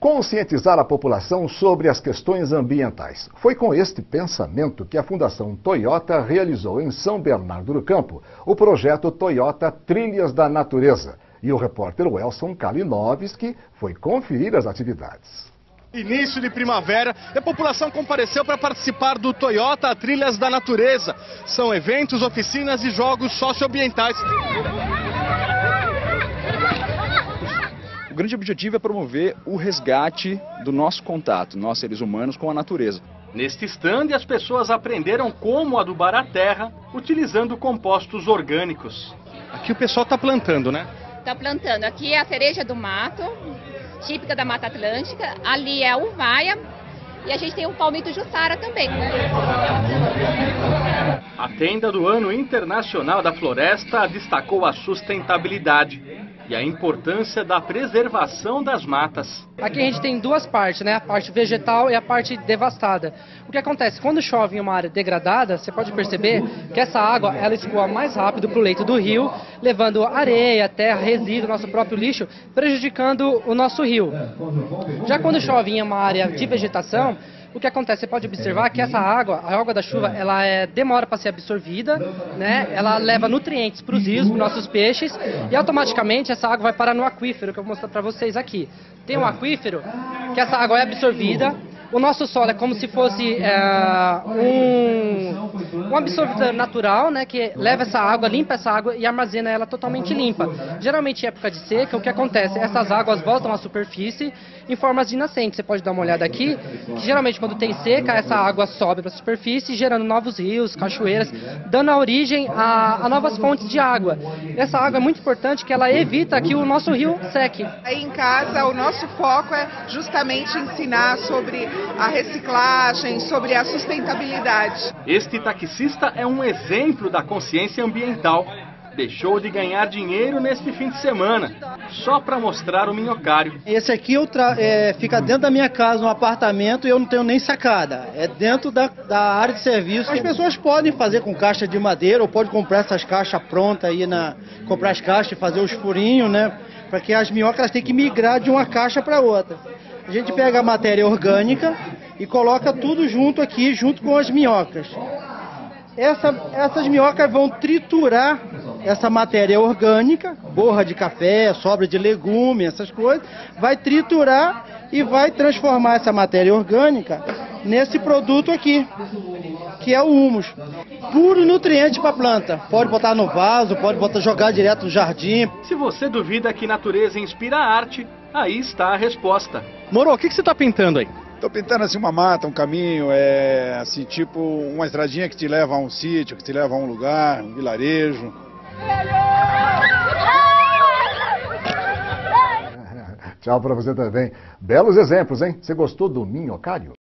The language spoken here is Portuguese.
Conscientizar a população sobre as questões ambientais. Foi com este pensamento que a Fundação Toyota realizou em São Bernardo do Campo o projeto Toyota Trilhas da Natureza. E o repórter Welson Kalinowski foi conferir as atividades. Início de primavera, a população compareceu para participar do Toyota Trilhas da Natureza. São eventos, oficinas e jogos socioambientais. O grande objetivo é promover o resgate do nosso contato, nós seres humanos, com a natureza. Neste stand, as pessoas aprenderam como adubar a terra utilizando compostos orgânicos. Aqui o pessoal está plantando, né? Está plantando. Aqui é a cereja do mato, típica da Mata Atlântica. Ali é a uvaia e a gente tem o palmito jussara também. A tenda do Ano Internacional da Floresta destacou a sustentabilidade e a importância da preservação das matas. Aqui a gente tem duas partes, né? A parte vegetal e a parte devastada. O que acontece? Quando chove em uma área degradada, você pode perceber que essa água ela escoa mais rápido para o leito do rio, levando areia, terra, resíduo, nosso próprio lixo, prejudicando o nosso rio. Já quando chove em uma área de vegetação, o que acontece? Você pode observar que essa água, a água da chuva, ela demora para ser absorvida, né? Ela leva nutrientes para os rios, para os nossos peixes, e automaticamente essa água vai parar no aquífero, que eu vou mostrar para vocês aqui. Tem um aquífero que essa água é absorvida. O nosso solo é como se fosse um absorvedor natural, né, que leva essa água, limpa essa água e armazena ela totalmente limpa. Geralmente em época de seca, o que acontece? Essas águas voltam à superfície em formas de nascentes. Você pode dar uma olhada aqui, que geralmente quando tem seca, essa água sobe para a superfície, gerando novos rios, cachoeiras, dando a origem a novas fontes de água. Essa água é muito importante que ela evita que o nosso rio seque. Aí em casa, o nosso foco é justamente ensinar sobre a reciclagem, sobre a sustentabilidade. Este taxista é um exemplo da consciência ambiental. Deixou de ganhar dinheiro neste fim de semana, só para mostrar o minhocário. Esse aqui fica dentro da minha casa, um apartamento, e eu não tenho nem sacada. É dentro da área de serviço. As pessoas podem fazer com caixa de madeira, ou pode comprar essas caixas prontas aí, comprar as caixas e fazer os furinhos, né? Para que as minhocas têm que migrar de uma caixa para outra. A gente pega a matéria orgânica e coloca tudo junto aqui, junto com as minhocas. Essas minhocas vão triturar essa matéria orgânica, borra de café, sobra de legume, essas coisas, vai triturar e vai transformar essa matéria orgânica nesse produto aqui, que é o humus. Puro nutriente para a planta. Pode botar no vaso, pode jogar direto no jardim. Se você duvida que natureza inspira a arte, aí está a resposta. Moro, o que você está pintando aí? Estou pintando assim uma mata, um caminho, assim tipo uma estradinha que te leva a um sítio, que te leva a um lugar, um vilarejo. Tchau para você também. Belos exemplos, hein? Você gostou do minhocário?